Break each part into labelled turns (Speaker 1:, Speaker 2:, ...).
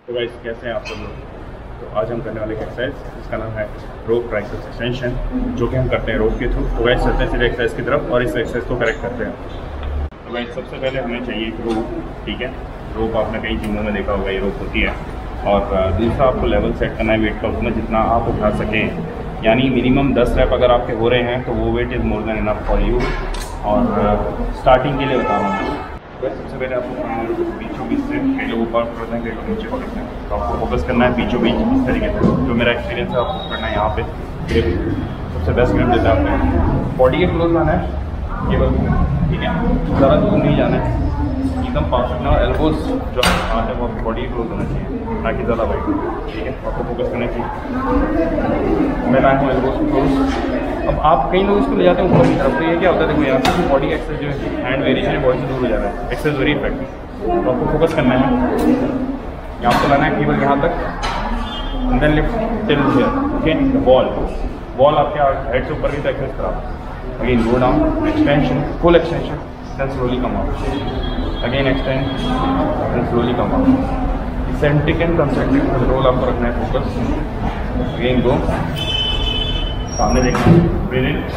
Speaker 1: तो गाइस कैसे हैं आप सब लोग। तो आज हम करने वाले एक्सरसाइज जिसका नाम है रोप ट्राइसेप्स एक्सटेंशन, जो कि हम करते हैं रोप के थ्रू। तो गाइस चलते हैं सीधे एक्सरसाइज की तरफ और इस एक्सरसाइज को करेक्ट करते हैं। तो गाइस सबसे पहले हमें चाहिए एक रोप, ठीक है। रोप आपने कई जिमों में देखा होगा, ये रोप होती है। और दूसरा आपको लेवल सेट करना है वेट का, उसमें जितना आप उठा सकें, यानी मिनिमम 10 रैप अगर आपके हो रहे हैं तो वो weight is more than enough for you. और स्टार्टिंग के लिए बता रहा हूँ, सबसे पहले आपको बीचों बीच से, कई लोग ऊपर पकड़ते हैं, कई लोग नीचे पकड़ते हैं, तो आपको फोकस करना है बीचों बीच इस तरीके से। जो मेरा एक्सपीरियंस है आपको करना है यहाँ पे, सबसे बेस्ट ग्रिप देता है आपने। बॉडी के क्लोज आना है केवल, ठीक है, ज़्यादा दूर नहीं जाना है, एकदम परफेक्ट ना। एल्बोज जो हाथ है वो बॉडी के क्लोज होना चाहिए, ताकि ज़्यादा वाइट, ठीक है। आपको फोकस करना चाहिए। मैं लाया हूँ एल्बोज क्लोज। अब आप कई लोग इसको ले जाते हैं ऊपर की तरफ, तो ये क्या होता है, देखो यहाँ से बॉडी का एक्सरसाइज जो है, हैंड वेरिएशन है, बॉडी से दूर हो जा रहा है, एक्सरसाइज वेरी इफेक्टिव। तो आपको फोकस करना है, यहाँ को लाना है केवल यहाँ तक, then lift till here, okay. Ball आपके हेड से ऊपर की तरफ एक्सरसाइज करा। Again go down, extension, full extension, then slowly come out, again extend, then slowly come out. Centric and concentric control आपको रखना है, फोकस। अगेन गो, सामने देखना, breathe in,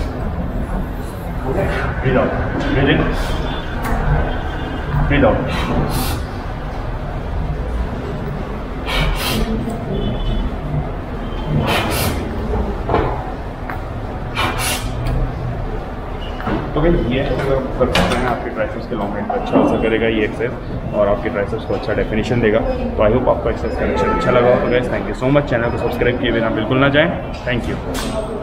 Speaker 1: breathe out, breathe in, breathe out. तो भाई ये अगर कर सकते हैं, आपके ट्राइसेप्स के लॉन्ग हैंड पर अच्छा असर करेगा ये एक्सरसाइज, और आपके ट्राइसेप्स को अच्छा डेफिनेशन देगा। तो आई होप आपको एक्सरसाइज करना अच्छा लगा हो। तो guys thank you so much. Channel को सब्सक्राइब किए बिना बिल्कुल ना जाएं। Thank you.